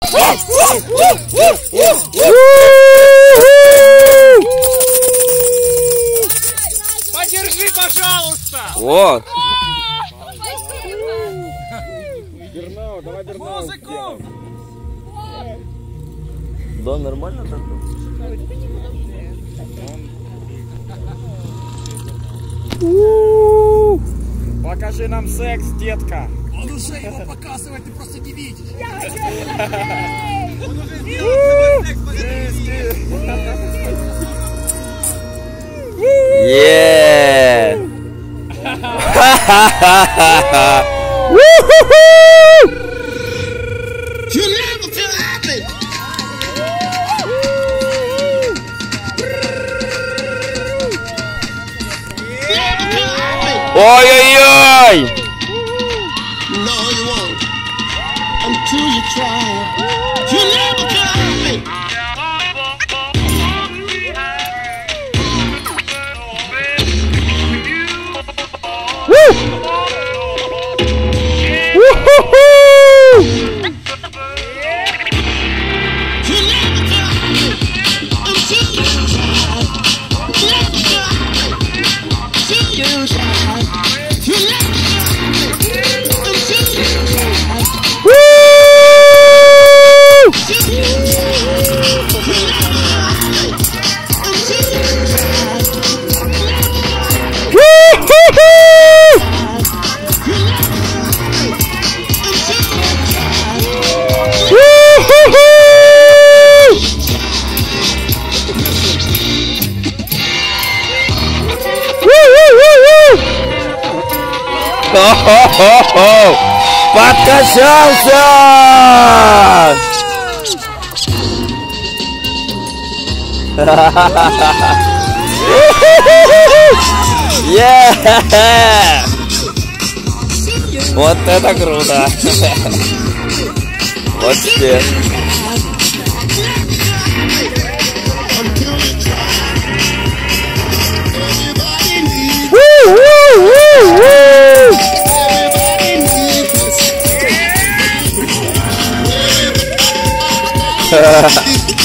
Подержи, пожалуйста! О! Бернау, давай Бернау. Музыку! Да, нормально так? Покажи нам секс, детка. Он уже его показывает, ты просто не видишь. Он уже Yeah! You never feel happy. Never feel happy. Ой-ой-ой! No, you won't. Until you try. You never feel happy. You never feel happy until you try. Never feel happy until you try. You never feel happy until you try. Until you try. You never feel happy until you try. Хо-хо-хо-хо! Подкачался! Вот это круто! Вообще! Everybody needs